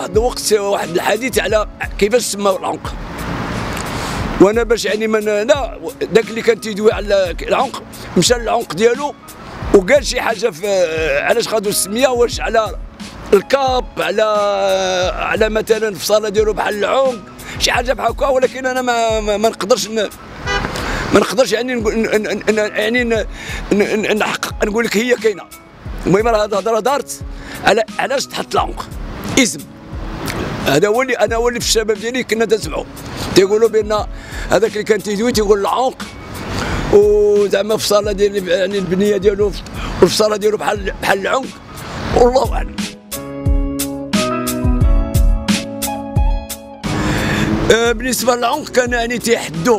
واحد الوقت واحد الحديث على كيفاش سماو العنق. وانا باش يعني من لا داك اللي كان تيدوي على العنق مشى للعنق ديالو وقال شي حاجه في علاش خدوا السميه، واش على الكاب على مثلا في الصاله ديالو بحال العنق شي حاجه بحال هكا. ولكن انا ما نقدرش يعني يعني نحقق نقول لك هي كاينه. المهم راه هذه الهضره دارت على علاش تحط العنق اسم. هذا هو اللي انا في الشباب ديالي كنا تسمعوا تيقولوا بان هذاك اللي كان تيدوي تيقول العنق، وزعما في الصاله ديال يعني البنيه ديالو وفي الصاله ديالو بحال العنق، والله اعلم. بالنسبه للعنق كان يعني تيحدوا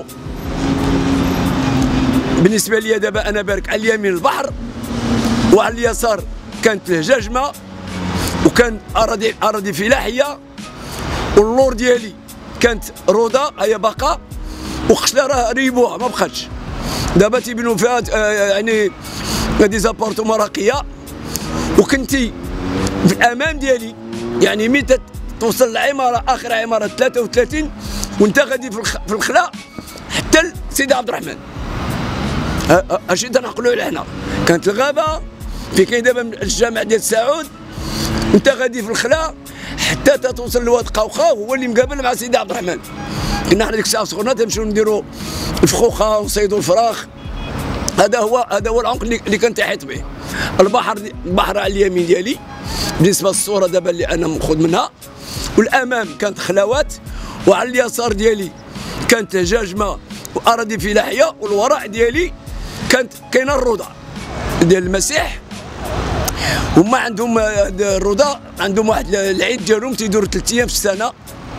بالنسبه لي دابا انا بارك على اليمين البحر وعلى اليسار كانت الهجاجمه وكان اراضي فلاحيه، واللور ديالي كانت روضه هي باقا، وخشله راه ريبوها ما بقاتش. دابا تيبنوا فيها يعني دي زابارتومون راقيه. وكنتي في الامام ديالي يعني ملي توصل لعماره اخر عماره 33 وانت غادي في الخلا حتى لسيدي عبد الرحمن. هادشي تنعقلوا عليه حنا. كانت الغابه في كاين دابا الجامع ديال السعود، انت غادي في الخلا حتى توصل لواد قوقا هو اللي مقابل مع سيدي عبد الرحمن. كنا حنا ديك الساعه سخونه تمشيو نديروا الفخوخه ونصيدوا الفراخ. هذا هو العمق اللي كان تحيط به. البحر على اليمين ديالي بالنسبه للصوره دابا اللي انا ماخذ منها، والامام كانت خلاوات، وعلى اليسار ديالي كانت هجاجمه واراضي فلاحيه، والوراء ديالي كانت كاينه الروضه ديال المسيح. هما عندهم الروضه عندهم واحد العيد ديالهم تيدوروا 3 ايام في السنه،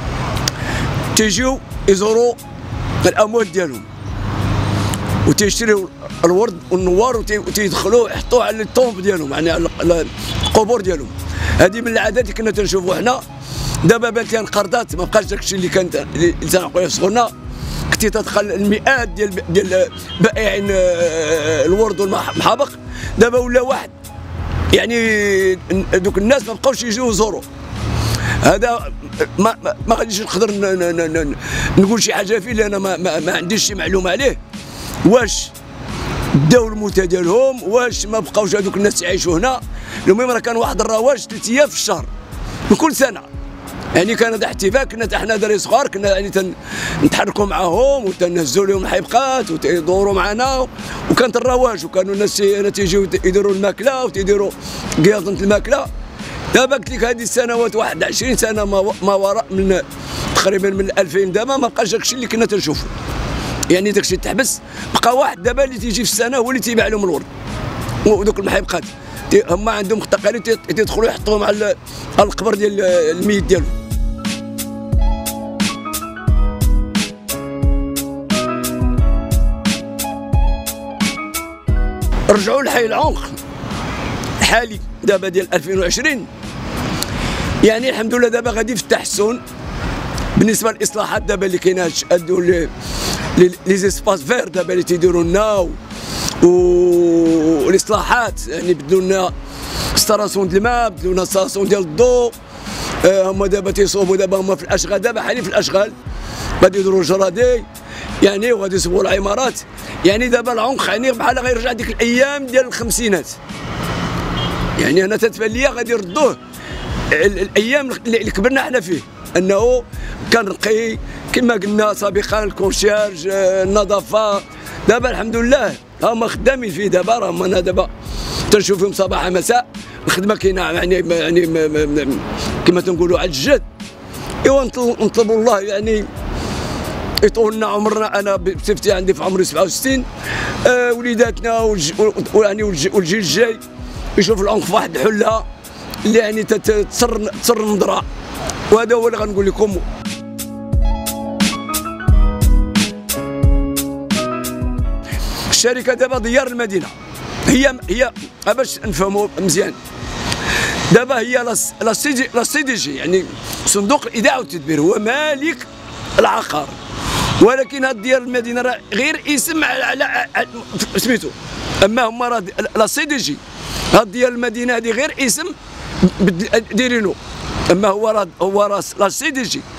تيجيو يزوروا الاموات ديالهم وتيشريو الورد والنوار وتيدخلوه يحطوه على الطومب ديالهم، يعني على القبور ديالهم. هذه من العادات اللي كنا تنشوفوا حنا. دابا بانت لي انقرضات، ما بقاش داك الشيء اللي تنعقلوا في صغرنا. كنتي تدخل المئات ديال بائعين الورد والمحابق. دابا ولا واحد يعني دوك الناس ما بقاوش يجيو يزوروا. هذا ما غاديش نقدر نقول شي حاجه فيه لان ما عنديش شي معلومه عليه. واش داو الموتى ديالهم، واش ما بقاوش هذوك الناس يعيشوا هنا. المهم راه كان واحد الرواج 3 ايام في الشهر من كل سنه، يعني كان هذا احتفال. كنا حنا دراري صغار كنا يعني نتحركوا معاهم وتنهزوا لهم الحبقات وتيدوروا معنا، وكانت الرواج. وكانوا الناس تيجيو يديروا الماكله وتيديروا قياضه الماكله. دابا قلت لك هذه السنوات 21 سنه ما وراء من تقريبا من 2000 دابا ما بقاش داكشي اللي كنا تنشوفوا. يعني داكشي تحبس. بقى واحد دابا اللي تيجي في السنه هو اللي تيبيع لهم الورد ودوك المحيبقات. هما عندهم تقاليد تيدخلوا يحطوهم على القبر ديال الميت ديالهم. رجعوا لحي العنق الحالي دابا ديال 2020. يعني الحمد لله دابا غادي في التحسن بالنسبه للاصلاحات دابا اللي كاينه. ادوا لي زيسباس فير دابا اللي تيديروا لنا والاصلاحات، يعني بدلوا لنا ستاسيون ديال الماء، بدلوا لنا ستاسيون ديال الضوء. هما دابا تيصوبوا دابا هما في الاشغال، دابا حاليا في الاشغال غادي يديروا الجرادي يعني وغادي يصوبوا العمارات. يعني دابا العنق يعني بحال غيرجع ديك الايام ديال الخمسينات. يعني انا تتبان ليا غادي يردوه الايام اللي كبرنا حنا فيه، انه كان رقي كما قلنا سابقا الكونشيرج النظافه. دابا الحمد لله هما خدامين فيه. دابا راهم انا دابا تنشوف فيهم صباح مساء. الخدمه كاينه يعني كما تنقولوا على الجد. ايوا نطلبوا الله يعني يطول لنا عمرنا. انا بصفتي عندي في عمري 67. وليداتنا يعني والجيل الجاي يشوف العنق في واحد الحله اللي يعني تصر النظره. وهذا هو اللي غنقول لكم. الشركه دابا ديار المدينه هي باش نفهموا مزيان. دابا هي لا سي دي جي يعني صندوق الايداع والتدبير، هو مالك العقار. ولكن هاد ديار المدينه راه غير اسم على سميتو. اما هما راه لا سي دي جي. هاد ديال المدينه هذه غير اسم ديرينو. اما هو راس لا سي دي جي